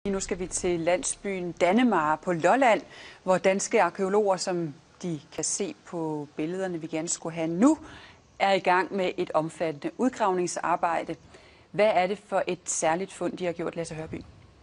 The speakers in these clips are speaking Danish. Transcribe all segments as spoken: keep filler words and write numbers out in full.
Nu skal vi til landsbyen Dannemare på Lolland, hvor danske arkæologer, som de kan se på billederne, vi gerne skulle have nu, er i gang med et omfattende udgravningsarbejde. Hvad er det for et særligt fund, de har gjort, Lasse Hørby?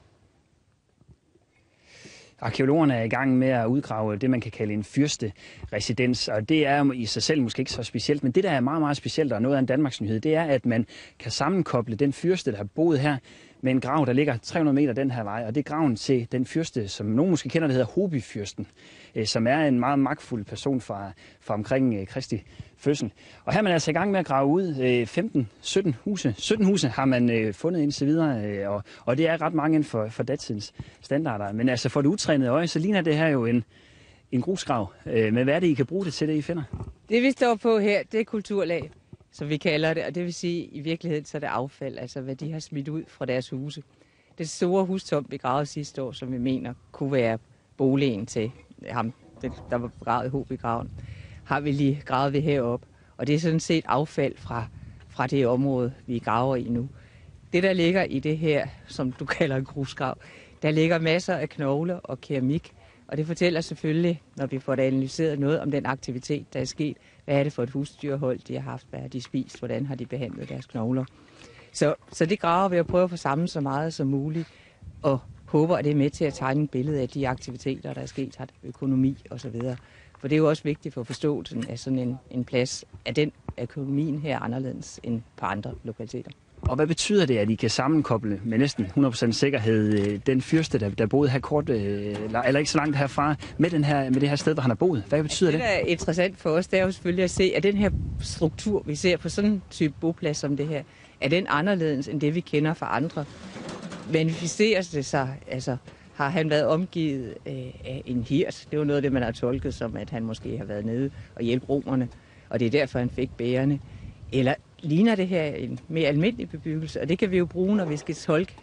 Arkæologerne er i gang med at udgrave det, man kan kalde en fyrsteresidens, og det er i sig selv måske ikke så specielt, men det, der er meget, meget specielt og noget af en Danmarksnyhed, det er, at man kan sammenkoble den fyrste, der har boet her, med en grav, der ligger tre hundrede meter den her vej, og det er graven til den fyrste, som nogen måske kender, der hedder Hobyfyrsten, som er en meget magtfuld person fra, fra omkring Kristi fødsel. Og her er man altså i gang med at grave ud femten sytten huse. sytten huse har man fundet indtil videre, og, og det er ret mange inden for, for datidens standarder. Men altså for det utrænede øje, så ligner det her jo en, en grusgrav. Men hvad er det, I kan bruge det til, det I finder? Det vi står på her, det er kulturlag, som vi kalder det, og det vil sige, i virkeligheden så er det affald, altså hvad de har smidt ud fra deres huse. Det store hustomt, vi gravede sidste år, som vi mener kunne være boligen til ham, der var begravet i Hobygraven, har vi lige gravet ved heroppe, og det er sådan set affald fra, fra det område, vi graver i nu. Det, der ligger i det her, som du kalder en grusgrav, der ligger masser af knogler og keramik, og det fortæller selvfølgelig, når vi får det analyseret, noget om den aktivitet, der er sket. Hvad er det for et husdyrhold, de har haft? Hvad har de spist? Hvordan har de behandlet deres knogler? Så, så det graver vi at prøve at få sammen så meget som muligt, og håber, at det er med til at tegne et billede af de aktiviteter, der er sket, har økonomi osv. For det er jo også vigtigt for forståelsen af sådan en, en plads, at den økonomien her er anderledes end på andre lokaliteter. Og hvad betyder det, at I kan sammenkoble med næsten hundrede procent sikkerhed den fyrste, der, der boede her kort, eller ikke så langt herfra, med, den her, med det her sted, hvor han har boet? Hvad betyder det? Det, der er interessant for os, det er jo selvfølgelig at se, at den her struktur, vi ser på sådan en type boplads som det her, er den anderledes end det, vi kender fra andre. Manifesteres det sig, altså har han været omgivet af en hirt? Det var noget af det, man har tolket som, at han måske har været nede og hjælpe romerne, og det er derfor, han fik bærerne. Eller ligner det her en mere almindelig bebyggelse, og det kan vi jo bruge, når vi skal tolke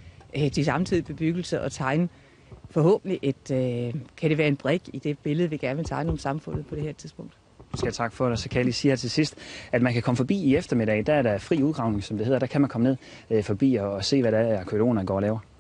de samtidige bebyggelser og tegne forhåbentlig et, øh, kan det være en brik i det billede, vi gerne vil tegne om samfundet på det her tidspunkt. Jeg skal tak for det, så kan jeg lige sige her til sidst, at man kan komme forbi i eftermiddag, der er der fri udgravning, som det hedder, der kan man komme ned øh, forbi og, og se, hvad der er, arkæologerne går og laver.